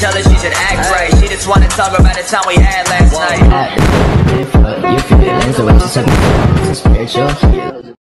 tell her she should act right. She just wanna talk about the time we had last night. You feel it, the way she said, spiritual.